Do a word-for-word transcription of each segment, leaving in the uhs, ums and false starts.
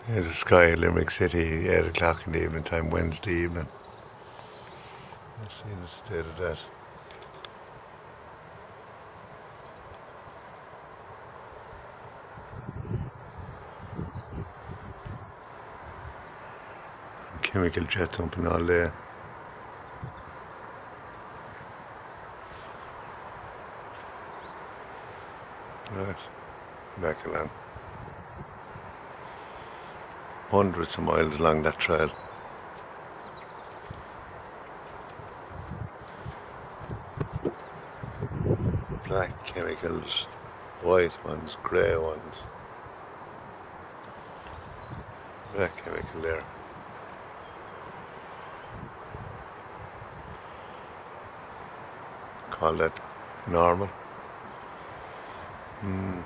There's the sky in Limerick City, eight o'clock in the evening time, Wednesday evening. Let's see the state of that. Chemical jet dumping all day. Right, back along. Hundreds of miles along that trail. Black chemicals, white ones, grey ones. Black chemical there. Call that normal. Mm.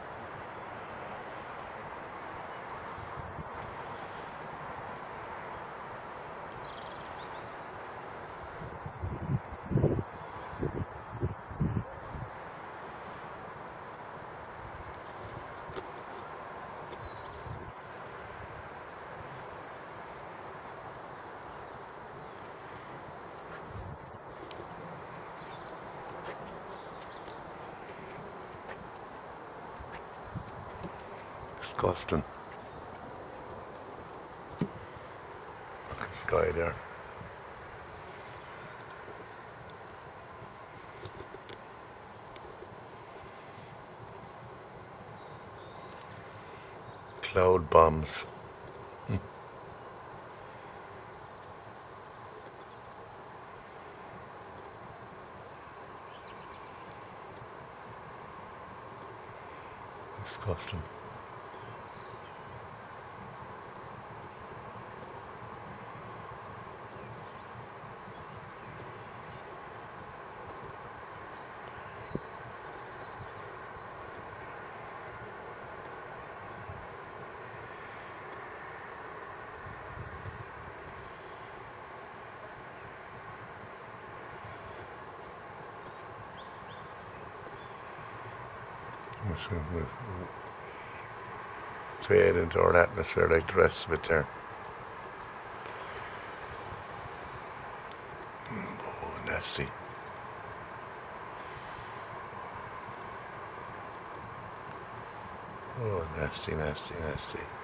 Disgusting. Look at the sky there. Cloud bombs. Hmm. Disgusting. We'll fade into our atmosphere like the rest of it there. Oh, nasty. Oh, nasty, nasty, nasty.